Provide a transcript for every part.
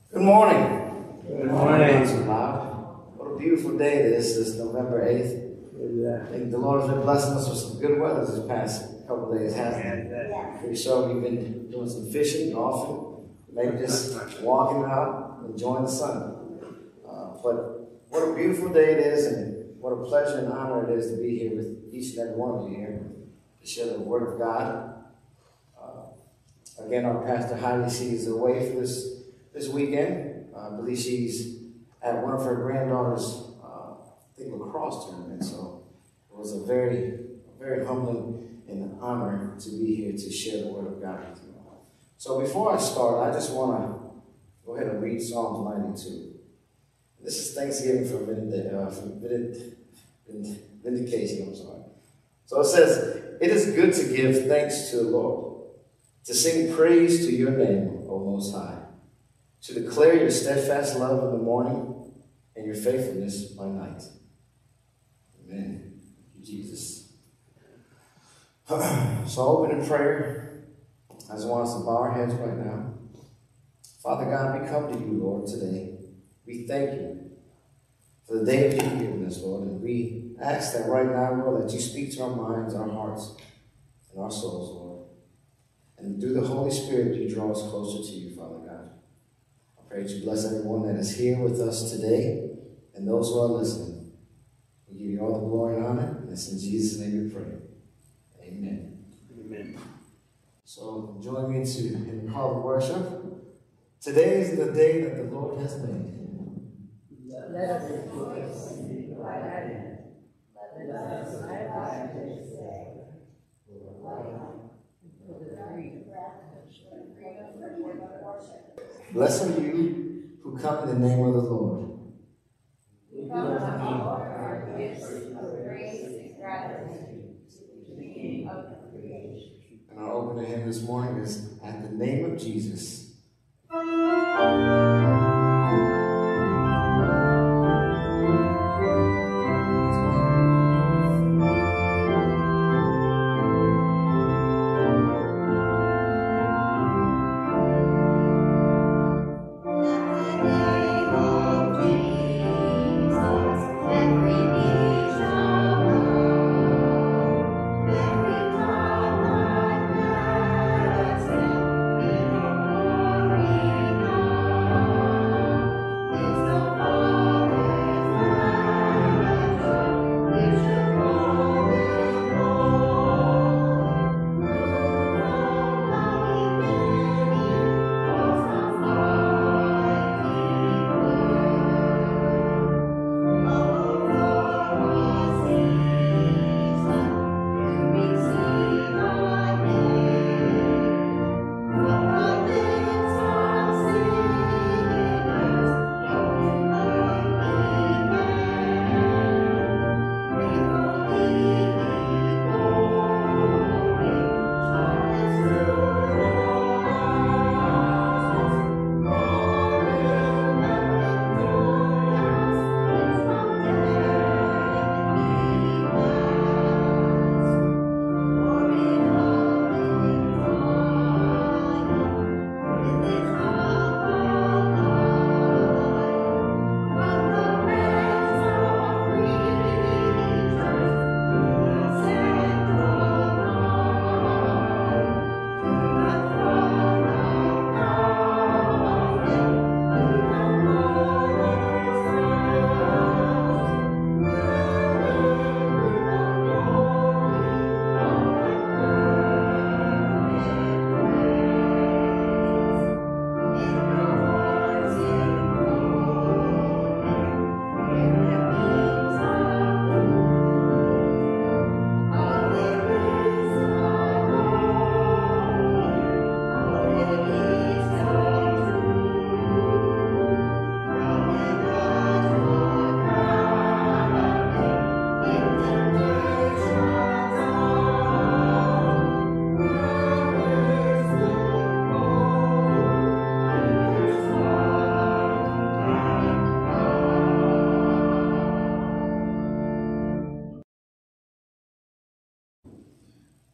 Good morning. Good morning. What a beautiful day it is, this November 8th. I think the Lord has been blessing us with some good weather this past couple of days, hasn't He? Pretty sure we've been doing some fishing, golfing, maybe just walking out, enjoying the sun. But what a beautiful day it is, and what a pleasure and honor it is to be here with each and every one of you here to share the Word of God. Again, our pastor Heidi, she's away for this weekend. I believe she's at one of her granddaughter's, lacrosse tournament. So it was a very humbling and honor to be here to share the Word of God with you. So before I start, I just want to go ahead and read Psalms 92. This is Thanksgiving for vindication. So it says, "It is good to give thanks to the Lord, to sing praise to your name, O Most High, to declare your steadfast love in the morning and your faithfulness by night." Amen. Thank you, Jesus. So I'll open in prayer. I just want us to bow our heads right now. Father God, we come to you, Lord, today. We thank you for the day that you've given us, Lord, and we ask that right now, Lord, that you speak to our minds, our hearts, and our souls, Lord. And through the Holy Spirit, you draw us closer to you, Father God. I pray that you bless everyone that is here with us today and those who are listening. We give you all the glory and honor, and it's in Jesus' name we pray. Amen. Amen. So join me in the call of worship. Today is the day that the Lord has made. Let us rejoice and be glad in it. Let us magnify His name. Blessed are you who come in the name of the Lord. We come to offer our gifts of praise and gratitude to the King of creation. And our opening hymn this morning is "At the Name of Jesus."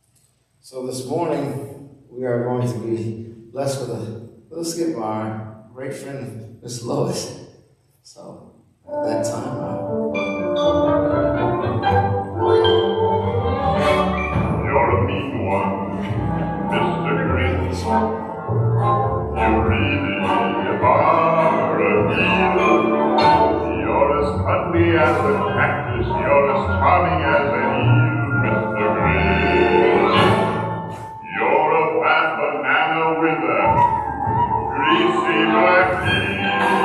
So this morning, we are going to be blessed with a little skip of our great friend, Miss Lois. So at that time, you're a mean one, Mr. Grinch. You really are a hero. You're as cuddly as a cactus. You're as charming as an eel, Mr. Grinch. You're a fat banana with a greasy black heel.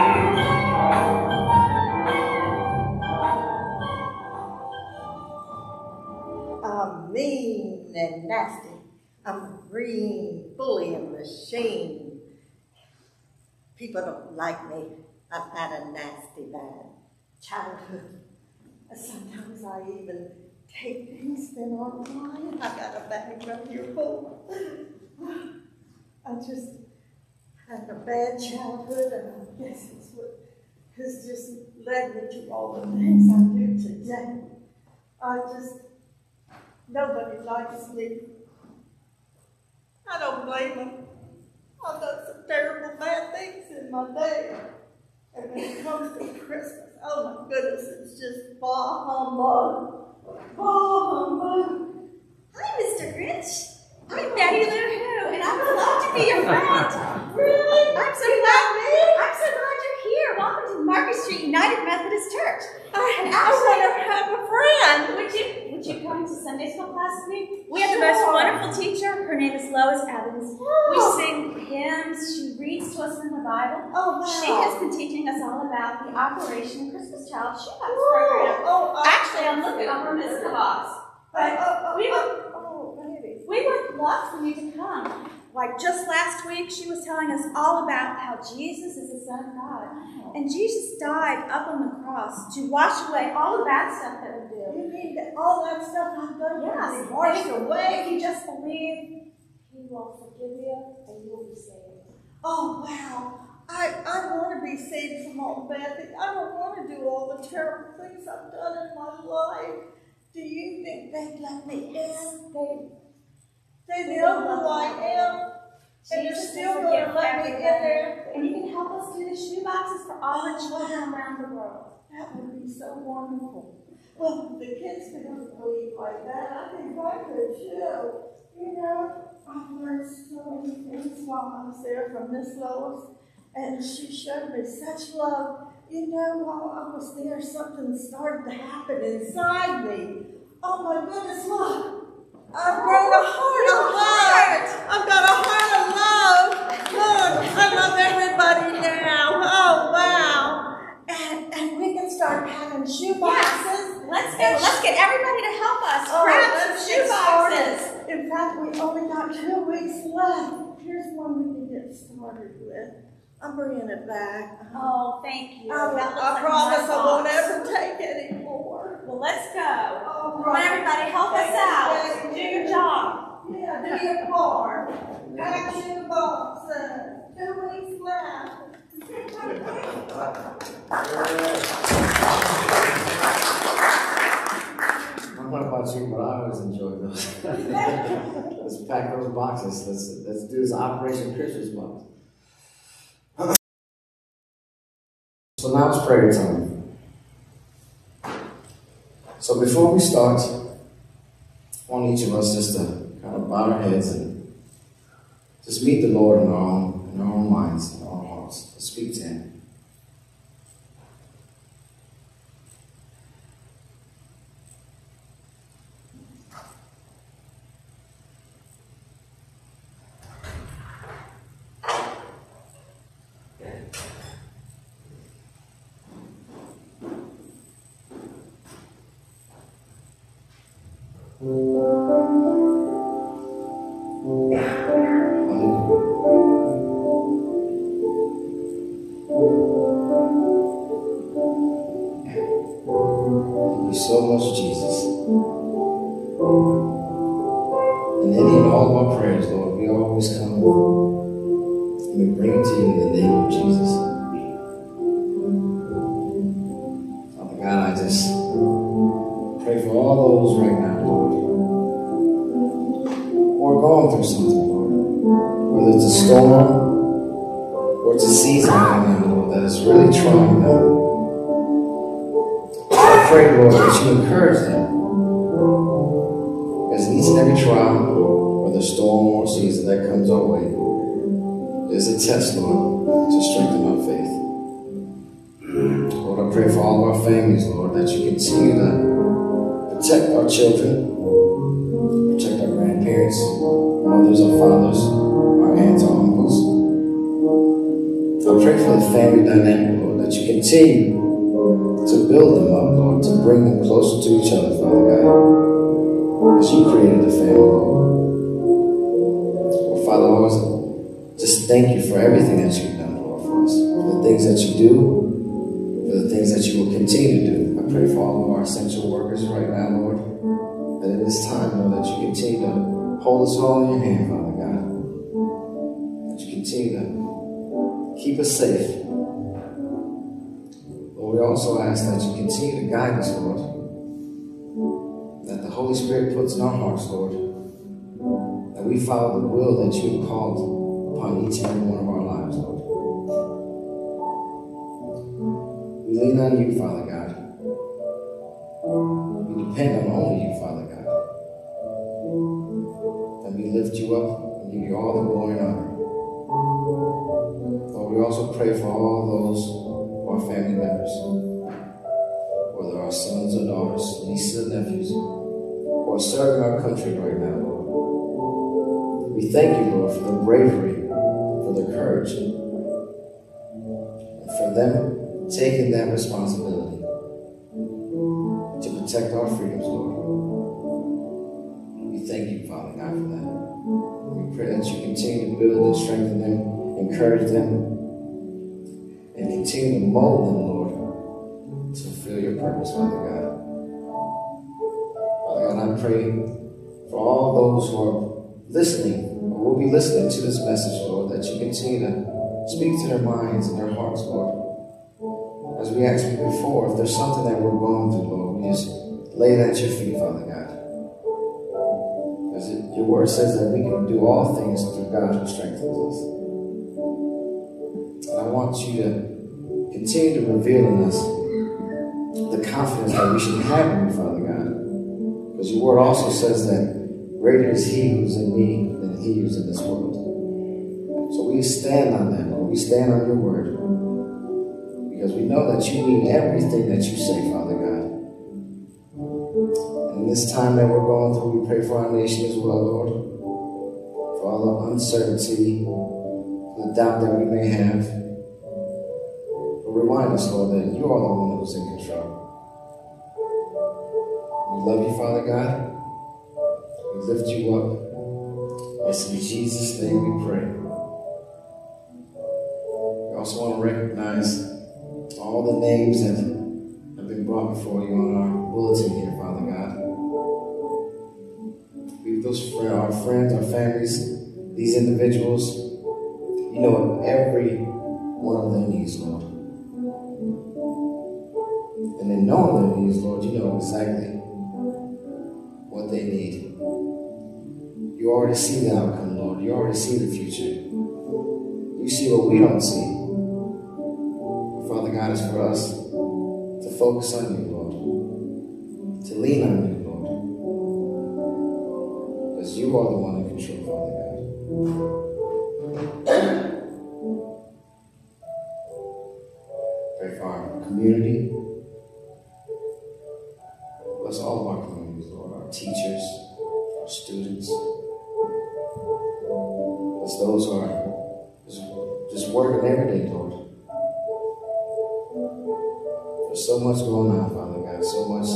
I'm mean and nasty. I'm a green bullying machine. People don't like me. I've had a nasty bad childhood. Sometimes I even take things that aren't mine. I got a bag right here full. I just had a bad childhood, and I guess it's what has just led me to all the things I do today. Nobody likes me. I don't blame them. I've done some terrible bad things in my day. And when it comes to Christmas, oh my goodness, it's just bah humbug. Bah humbug. Hi, Mr. Grinch. I'm Betty Lou Who, and I would love to be your friend. Really? I'm so glad you're here. Welcome to Market Street United Methodist Church. I want to have a friend. Would you come to Sunday school class with me? We have the most wonderful teacher. Her name is Lois Evans. We sing hymns. She reads to us from the Bible. Oh, wow. She has been teaching us all about the Operation Christmas Child Shoebox program. Actually, I'm looking over Miss Box. We would love for you to come. Like just last week, she was telling us all about how Jesus is the Son of God. And Jesus died up on the cross to wash away all the bad stuff that we do. You mean that all that stuff I've done? Yes. Washed away. If you just believe, He will forgive you and you will be saved. Oh, wow. I want to be saved from all the bad things. I don't want to do all the terrible things I've done in my life. Do you think they'd let me in? They know who I am, and they're still going to let me in there. And you can help us do the shoe boxes for all the children around the world. That would be so wonderful. Well, the kids could believe like that. I think I could too. You know, I've learned so many things while I was there from Miss Lois, and she showed me such love. You know, while I was there, something started to happen inside me. Oh my goodness, look. I've grown a heart of love. I've got a heart of love. Look, I love everybody now. Oh, wow. And we can start having shoe boxes. Let's get everybody to help us grab some shoe boxes. In fact, we only got 2 weeks left. Here's one we can get started with. I'm bringing it back. Oh, thank you. I promise I won't ever take any more. Well, let's go. All Come on, everybody, help us out. Do your job. Yeah, do your part. Pack shoe boxes. 2 weeks left. I don't know about you, but I always enjoy those. Let's pack those boxes. Let's do this Operation Christmas box. So now it's prayer time. So before we start, I want each of us just to kind of bow our heads and just meet the Lord in our own minds, in our own hearts, to speak to Him. So much, Jesus. In any and all of our prayers, Lord, we always come and we bring it to you in the name of Jesus. Father God, I just pray for all those right now, Lord, who are going through something, Lord. Whether it's a storm, Lord, it's a season right now, Lord, that is really trying them. I pray, Lord, that you encourage them. As in each and every trial, or the storm or season that comes our way, there's a test, Lord, to strengthen our faith. Lord, I pray for all of our families, Lord, that you continue to protect our children, protect our grandparents, mothers or fathers, our aunts or uncles. I pray for the family dynamic, Lord, that you continue to build them up, Lord, to bring them closer to each other, Father God, as you created the family, Lord. Well, Father, always just thank you for everything that you've done, Lord, for us, for the things that you do, for the things that you will continue to do. I pray for all of our essential workers right now, Lord, that in this time, Lord, that you continue to hold us all in your hand, Father God, that you continue to keep us safe. Lord, we also ask that you continue to guide us, Lord, that the Holy Spirit puts in our hearts, Lord, that we follow the will that you have called upon each and every one of our lives, Lord. We lean on you, Father God. We depend on only you, Father God. And we lift you up and give you all the glory and honor. Lord, we also pray for all those who are family members, whether our sons or daughters, nieces and nephews, who are serving our country right now, Lord. We thank you, Lord, for the bravery, for the courage, and for them taking that responsibility to protect our freedoms, Lord. We thank you, Father God, for that. We pray that you continue to build and strengthen them, encourage them, and continue to mold them, Lord, to fulfill your purpose, Father God. Father God, I pray for all those who are listening, or will be listening to this message, Lord, that you continue to speak to their minds and their hearts, Lord. As we asked before, if there's something that we're going through, Lord, we just lay it at your feet, Father God. Because your word says that we can do all things through God who strengthens us. And I want you to continue to reveal in us the confidence that we should have in you, Father God. Because your word also says that greater is he who's in me than he who's in this world. So we stand on that, Lord. We stand on your word. Because we know that you mean everything that you say, Father God. And in this time that we're going through, we pray for our nation as well, Lord. For all the uncertainty, for the doubt that we may have. But remind us, Lord, that you are the one who's in control. We love you, Father God. We lift you up. It's in Jesus' name we pray. We also want to recognize all the names that have been brought before you on our bulletin here, Father God. Be with those our friends, our families, these individuals. You know every one of their needs, Lord. And in knowing their needs, Lord, you know exactly what they need. You already see the outcome, Lord. You already see the future. You see what we don't see. Father God, is for us to focus on you, Lord, to lean on you, Lord, because you are the one in control, Father God. Pray for our community. Bless all of our communities, Lord, our teachers, our students. Bless those who are just working every day, Lord. There's so much going on, Father God, so much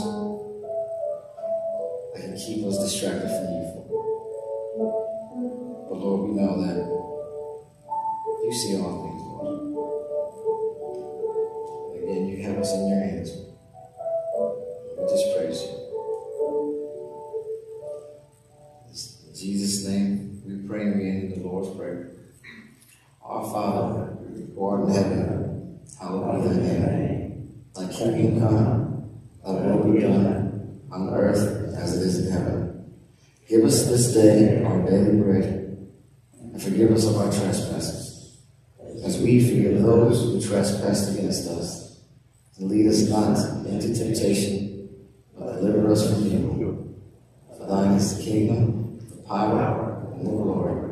that can keep us distracted from you. But Lord, we know that you see all things, Lord. And again, you have us in your hands. We just praise you. In Jesus' name, we pray and we end the Lord's Prayer. Our Father, who art in heaven, hallowed be thy name. Thy kingdom come, thy will be done, on earth as it is in heaven. Give us this day our daily bread, and forgive us of our trespasses, as we forgive those who trespass against us. And lead us not into temptation, but deliver us from evil. For thine is the kingdom, the power, and the glory,